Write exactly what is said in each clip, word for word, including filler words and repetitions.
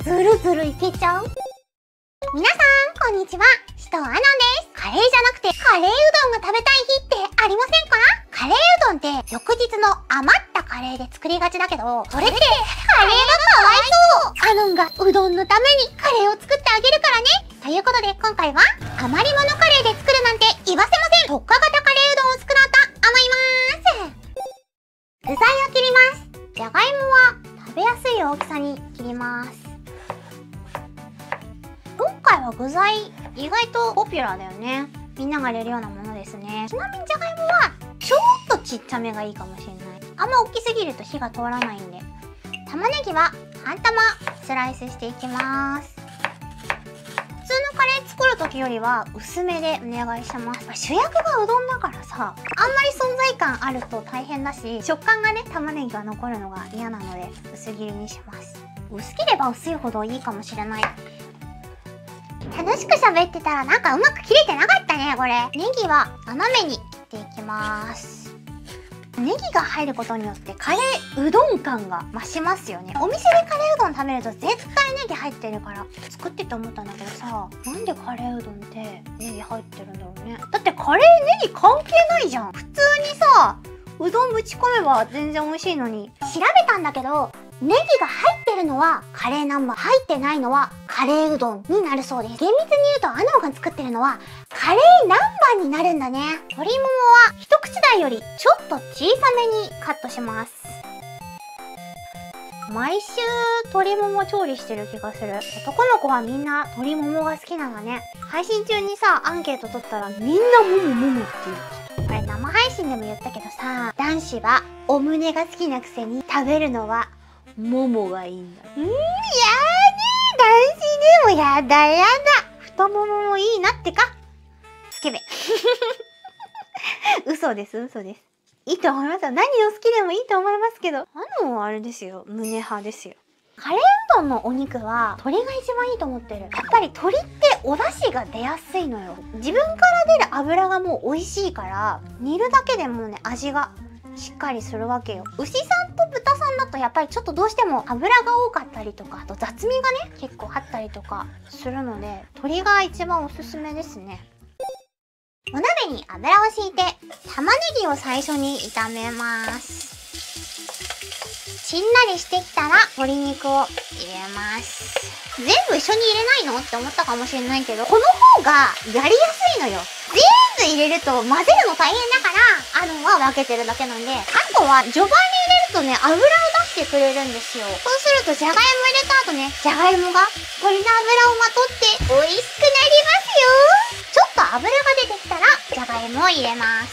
ずるずるいけちゃう。皆さん、こんにちは。しとあのです。カレーじゃなくてカレーうどんが食べたい日ってありませんか？カレーうどんって翌日の余ったカレーで作りがちだけど、それってカレーがかわいそう。カノンがうどんのためにカレーを作ってあげるからね。ということで今回は余り物カレーで作るなんて言わせません。特化型カレーうどんを作ろうと思います。具材を切ります。じゃがいもは食べやすい大きさに切ります。今回は具材意外とポピュラーだよね。みんなが入れるようなものですね。ちなみにじゃがいもはちょっとちっちゃめがいいかもしれない。あんま大きすぎると火が通らないんで。玉ねぎは半玉スライスしていきます。普通のカレー作る時よりは薄めでお願いします。主役がうどんだからさ、あんまり存在感あると大変だし、食感がね、玉ねぎが残るのが嫌なので薄切りにします。薄ければ薄いほどいいかもしれない。楽しく喋ってたらなんかうまく切れてなかったね、これ。ネギは斜めに切っていきます。ネギが入ることによってカレーうどん感が増しますよね。お店でカレーうどん食べると絶対ネギ入ってるから作ってて思ったんだけどさ、なんでカレーうどんってネギ入ってるんだろうね。だってカレーネギ関係ないじゃん。普通にさ、うどんぶち込めば全然美味しいのに。調べたんだけど、ネギが入ってるのはカレー南蛮、入ってないのはカレーうどんになるそうです。厳密に言うとアノンが作ってるのはカレー南蛮になるんだね。鶏ももは一口大よりちょっと小さめにカットします。毎週鶏もも調理してる気がする。男の子はみんな鶏ももが好きなんだね。配信中にさ、アンケート取ったらみんなももももって言う。これ生配信でも言ったけどさ、男子はお胸が好きなくせに食べるのはももがいいんだ。うん、やーねー、男子でもやだやだ。太もももいいなってか。スケベ。嘘です、嘘です。いいと思いますよ。何を好きでもいいと思いますけど。あのはあれですよ。胸派ですよ。カレーうどんのお肉は鶏が一番いいと思ってる。やっぱり鶏ってお出汁が出やすいのよ。自分から出る油がもう美味しいから、煮るだけでもうね、味がしっかりするわけよ。牛さんと豚さんだとやっぱりちょっとどうしても油が多かったりとか、あと雑味がね結構あったりとかするので、鶏が一番おすすめですね。お鍋に油を敷いて玉ねぎを最初に炒めます。しんなりしてきたら鶏肉を入れます。全部一緒に入れないのって思ったかもしれないけど、この方がやりやすいのよ。全部入れると混ぜるの大変だから、あのは分けてるだけなんで、あとは序盤に入れるとね、油を出してくれるんですよ。そうするとじゃがいも入れた後ね、じゃがいもが鶏の油をまとって美味しくなりますよ。ちょっと油が出てきたらじゃがいもを入れます。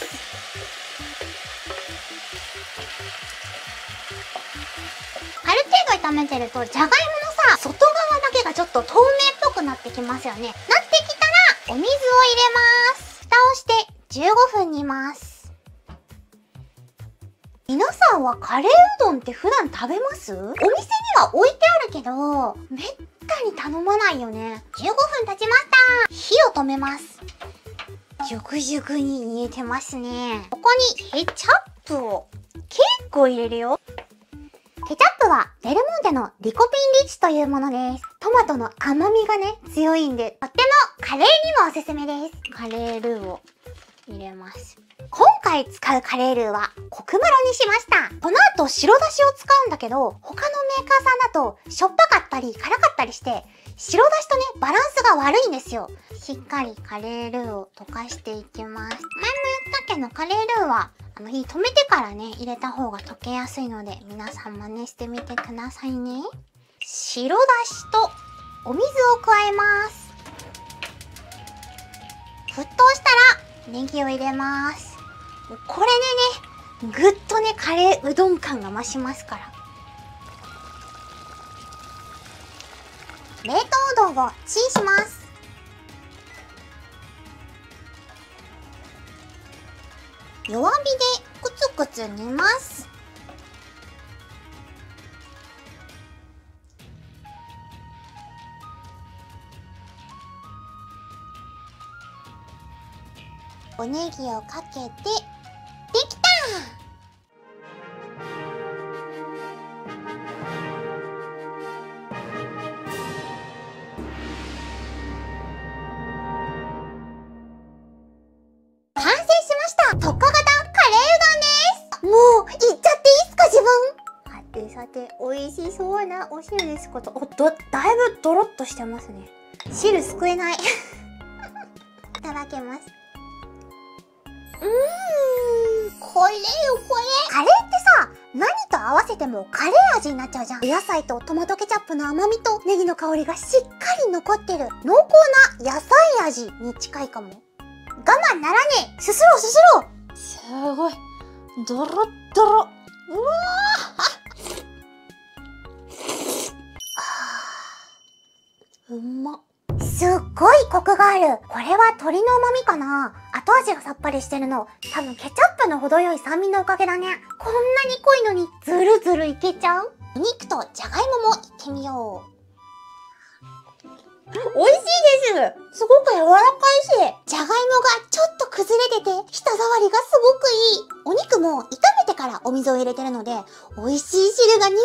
ある程度炒めてるとじゃがいものさ、外側だけがちょっと透明っぽくなってきますよね。なってきたらお水を入れます。蓋をしてじゅうごふん煮ます。皆さんはカレーうどんって普段食べます？お店には置いてあるけど、めったに頼まないよね。じゅうごふん経ちました。火を止めます。ジュクジュクに煮えてますね。ここにケチャップを結構入れるよ。ケチャップはデルモンテのリコピンリッチというものです。トマトの甘みがね、強いんで、とってもカレーにもおすすめです。カレールーを入れます。今回使うカレールーはコクマロにしました。この後白だしを使うんだけど、他のメーカーさんだとしょっぱかったり辛かったりして、白だしとね、バランスが悪いんですよ。しっかりカレールーを溶かしていきます。前も言ったけど、カレールーはあの火止めてからね、入れた方が溶けやすいので、皆さん真似してみてくださいね。白だしとお水を加えます。沸騰したらネギを入れます。これでね、ぐっとね、カレーうどん感が増しますから。冷凍うどんをチンします。弱火でくつくつ煮ます。おネギをかけて、できた！ 特化型カレーうどんです。もう、いっちゃっていいっすか、自分。はてさて、美味しそうなお汁ですこと。お、ど、だいぶドロッとしてますね。汁すくえない。いただきます。うーん、これよ、これ。カレーってさ、何と合わせてもカレー味になっちゃうじゃん。お野菜とトマトケチャップの甘みとネギの香りがしっかり残ってる濃厚な野菜味に近いかも。我慢ならねえ。すすろうすすろう。すごいドロッドロ。うわー、うまっ。すっごいコクがある。これは鶏の旨味かな。後味がさっぱりしてるの。多分ケチャップの程よい酸味のおかげだね。こんなに濃いのにズルズルいけちゃう。お肉とじゃがいももいってみよう。美味しいです。すごく柔らかいし、じゃがいもがちょっと崩れてて、舌触りがすごくいい。お肉も炒めてからお水を入れてるので、美味しい汁が逃げてない。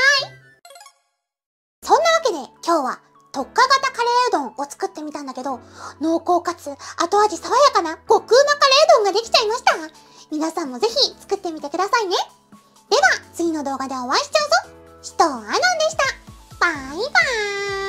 そんなわけで今日は特化型カレーうどんを作ってみたんだけど、濃厚かつ後味爽やかな極うまカレーうどんができちゃいました。皆さんもぜひ作ってみてくださいね。では次の動画でお会いしちゃうぞ。シトーアノンでした。バイバーイ。